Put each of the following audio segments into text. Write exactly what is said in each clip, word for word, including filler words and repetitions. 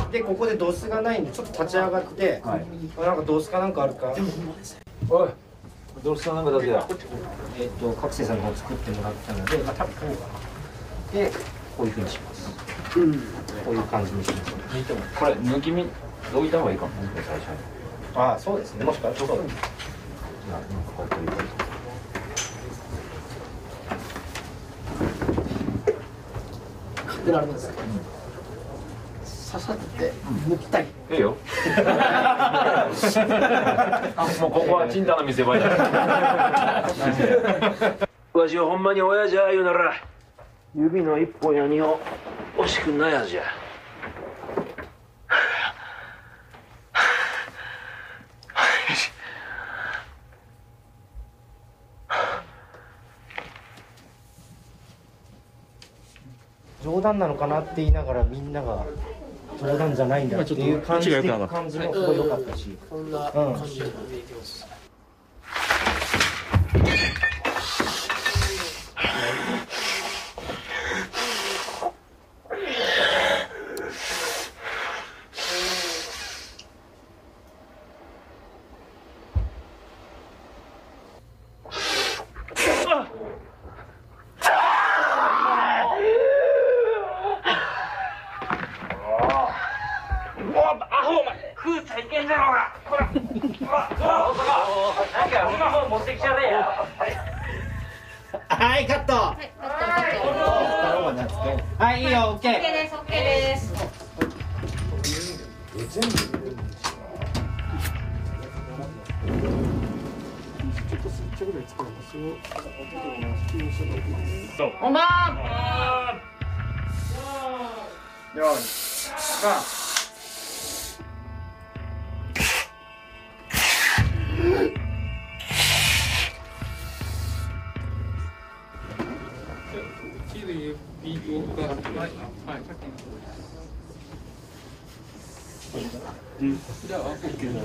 でここでドスがないんでちょっと立ち上がって、はい、なんかドスかなんかあるか。 おい、ドスかなんかだけだ。 えっと覚醒さんの方作ってもらったので、あ、多分こうかな。でこういうふうにします。うん、こういう感じにします。 これ抜き身どいた方がいいかもね、最初に。 ああ、そうですね。もしかしたら。じゃあなんかこういう感じ。ってなるんですか。刺さって抜きたい。 ええよ。もうここはチンタの見せ場や。わしはほんまに親じゃ言うなら指の一本や二本惜しくないはずじゃ。 冗談なのかなって言いながらみんなが冗談じゃないんだっていう感じで感じもすごい良かったし、 こんな感じでできます。 はい、カット。はい、いいよ、オッケー。オッケーです、オッケーです。全部。本番。よし。さあ。ビートが、はい、はい、さっきの。じゃあ、オッケーだ。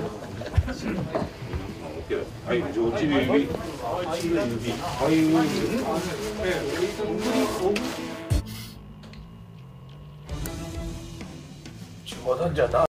はい、じゃあ、落ちる指。落ちる指。はい、冗談じゃない。